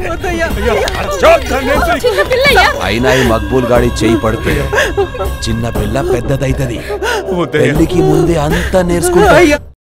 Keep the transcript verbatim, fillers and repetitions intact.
అయినా ఈ మక్బూల్ గాడి చేయి పడితే చిన్న పిల్ల పెద్దదైతది. పెళ్లికి ముందే అంతా నేర్చుకుంటా.